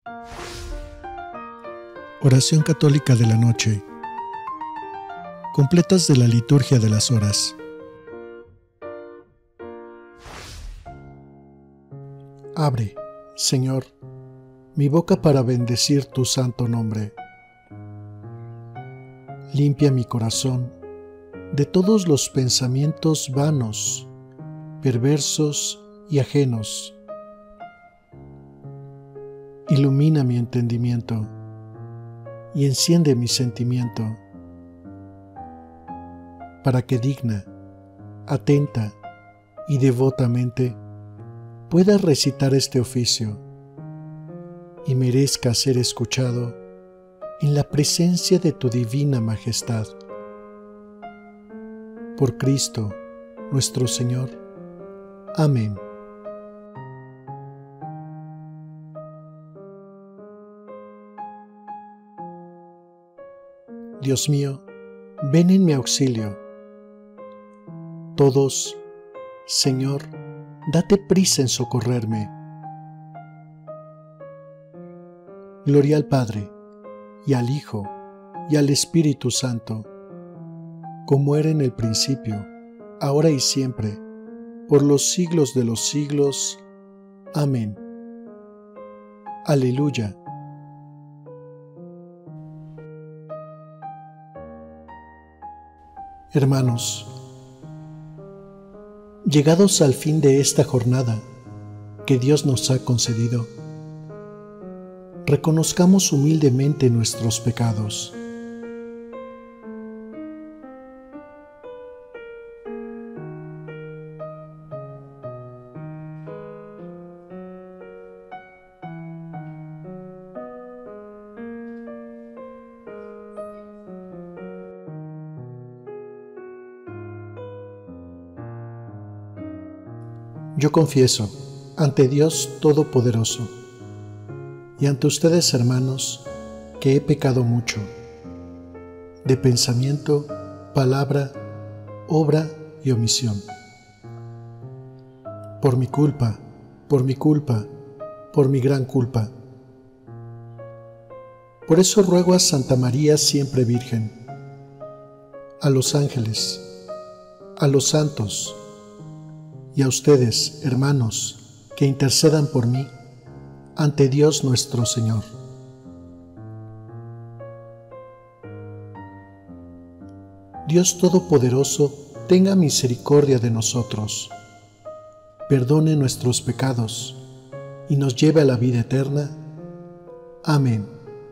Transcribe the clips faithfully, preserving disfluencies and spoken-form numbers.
Oración católica de la noche. Completas de la liturgia de las horas. Abre, Señor, mi boca para bendecir tu santo nombre. Limpia mi corazón de todos los pensamientos vanos, perversos y ajenos. Ilumina mi entendimiento y enciende mi sentimiento, para que digna, atenta y devotamente pueda recitar este oficio y merezca ser escuchado en la presencia de tu divina majestad. Por Cristo, nuestro Señor. Amén. Dios mío, ven en mi auxilio. Todos, Señor, date prisa en socorrerme. Gloria al Padre, y al Hijo, y al Espíritu Santo, como era en el principio, ahora y siempre, por los siglos de los siglos. Amén. Aleluya. Hermanos, llegados al fin de esta jornada que Dios nos ha concedido, reconozcamos humildemente nuestros pecados. Yo confieso ante Dios Todopoderoso y ante ustedes, hermanos, que he pecado mucho, de pensamiento, palabra, obra y omisión. Por mi culpa, por mi culpa, por mi gran culpa. Por eso ruego a Santa María siempre Virgen, a los ángeles, a los santos, y a ustedes, hermanos, que intercedan por mí ante Dios nuestro Señor. Dios Todopoderoso tenga misericordia de nosotros, perdone nuestros pecados y nos lleve a la vida eterna. Amén.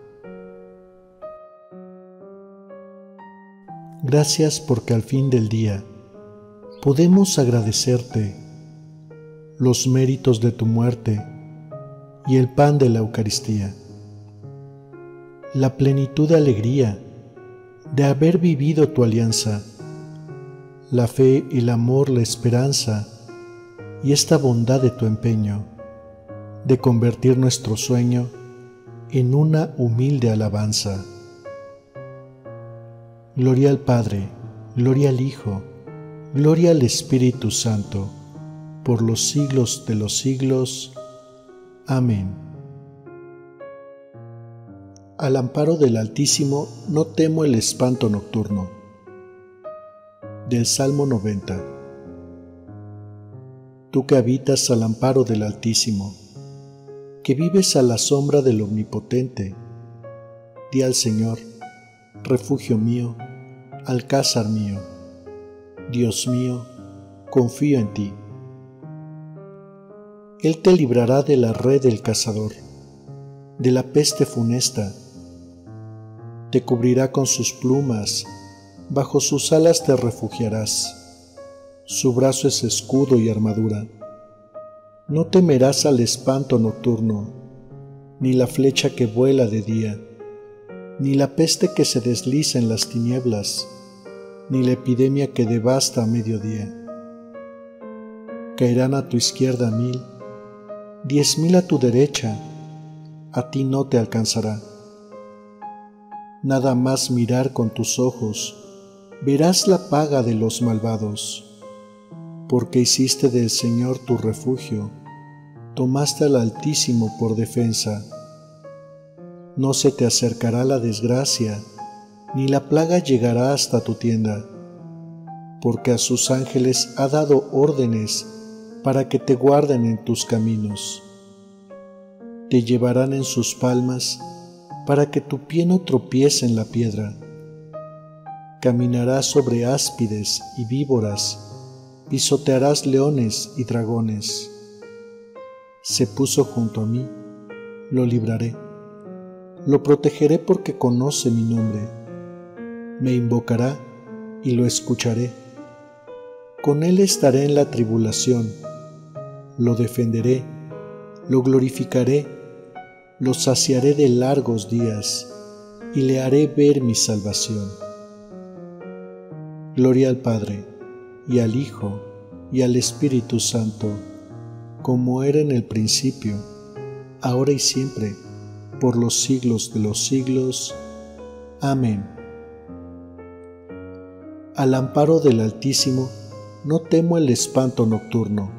Gracias porque al fin del día podemos agradecerte los méritos de tu muerte y el pan de la Eucaristía, la plenitud de alegría de haber vivido tu alianza, la fe, el amor, la esperanza y esta bondad de tu empeño de convertir nuestro sueño en una humilde alabanza. Gloria al Padre, gloria al Hijo, gloria al Espíritu Santo, por los siglos de los siglos. Amén. Al amparo del Altísimo no temo el espanto nocturno. Del Salmo noventa. Tú que habitas al amparo del Altísimo, que vives a la sombra del Omnipotente, di al Señor, refugio mío, alcázar mío, Dios mío, confío en ti. Él te librará de la red del cazador, de la peste funesta. Te cubrirá con sus plumas, bajo sus alas te refugiarás. Su brazo es escudo y armadura. No temerás al espanto nocturno, ni la flecha que vuela de día, ni la peste que se desliza en las tinieblas, ni la epidemia que devasta a mediodía. Caerán a tu izquierda mil, diez mil a tu derecha, a ti no te alcanzará. Nada más mirar con tus ojos, verás la paga de los malvados, porque hiciste del Señor tu refugio, tomaste al Altísimo por defensa, No se te acercará la desgracia, ni la plaga llegará hasta tu tienda, porque a sus ángeles ha dado órdenes para que te guarden en tus caminos. Te llevarán en sus palmas para que tu pie no tropiece en la piedra. Caminarás sobre áspides y víboras, pisotearás leones y dragones. Se puso junto a mí, lo libraré. Lo protegeré porque conoce mi nombre. Me invocará y lo escucharé. Con él estaré en la tribulación. Lo defenderé, lo glorificaré, lo saciaré de largos días y le haré ver mi salvación. Gloria al Padre, y al Hijo, y al Espíritu Santo, como era en el principio, ahora y siempre, por los siglos de los siglos. Amén. Al amparo del Altísimo, no temo el espanto nocturno.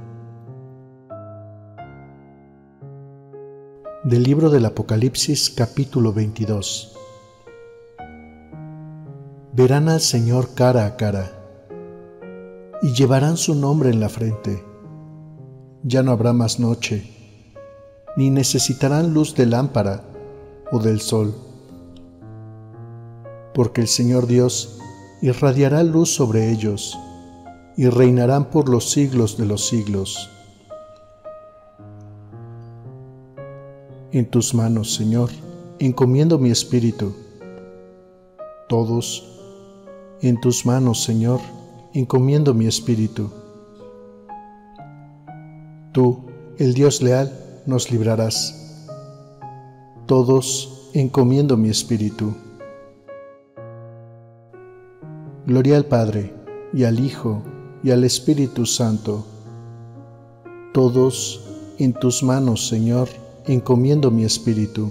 Del libro del Apocalipsis, capítulo veintidós. Verán al Señor cara a cara, y llevarán su nombre en la frente. Ya no habrá más noche, ni necesitarán luz de lámpara o del sol, porque el Señor Dios irradiará luz sobre ellos, y reinarán por los siglos de los siglos. En tus manos, Señor, encomiendo mi espíritu. Todos, en tus manos, Señor, encomiendo mi espíritu. Tú, el Dios leal, nos librarás. Todos, encomiendo mi espíritu. Gloria al Padre, y al Hijo, y al Espíritu Santo. Todos, en tus manos, Señor, encomiendo mi espíritu.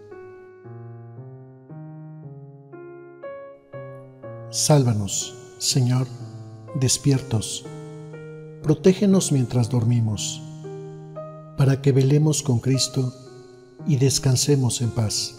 Sálvanos, Señor, despiertos. Protégenos mientras dormimos, para que velemos con Cristo y descansemos en paz.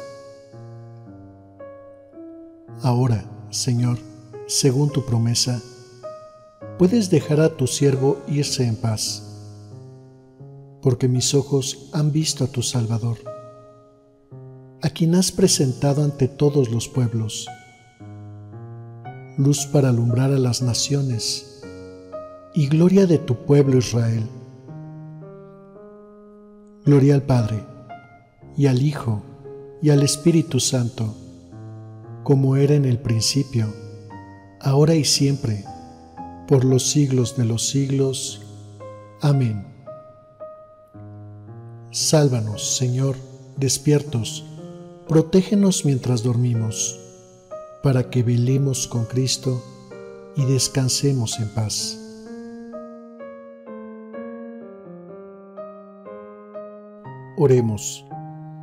Ahora, Señor, según tu promesa, puedes dejar a tu siervo irse en paz, porque mis ojos han visto a tu Salvador, a quien has presentado ante todos los pueblos, luz para alumbrar a las naciones y gloria de tu pueblo Israel. Gloria al Padre, y al Hijo, y al Espíritu Santo, como era en el principio, ahora y siempre, por los siglos de los siglos. Amén. Sálvanos, Señor, despiertos, protégenos mientras dormimos, para que velemos con Cristo y descansemos en paz. Oremos.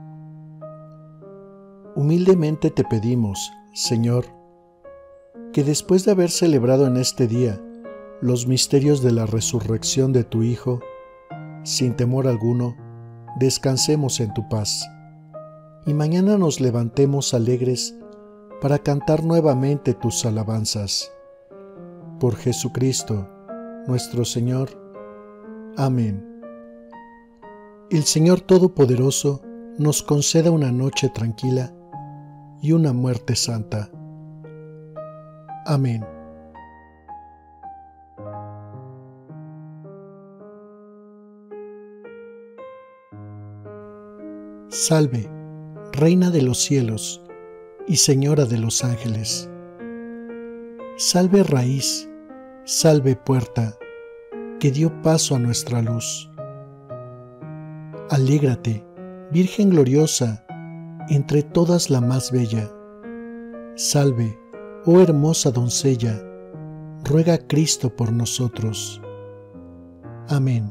Humildemente te pedimos, Señor, que después de haber celebrado en este día los misterios de la resurrección de tu Hijo, sin temor alguno, descansemos en tu paz, y mañana nos levantemos alegres para cantar nuevamente tus alabanzas. Por Jesucristo, nuestro Señor. Amén. El Señor Todopoderoso nos conceda una noche tranquila y una muerte santa. Amén. Salve, Reina de los cielos y Señora de los ángeles. Salve raíz, salve puerta, que dio paso a nuestra luz. Alégrate, Virgen gloriosa, entre todas la más bella. Salve, oh hermosa doncella, ruega a Cristo por nosotros. Amén.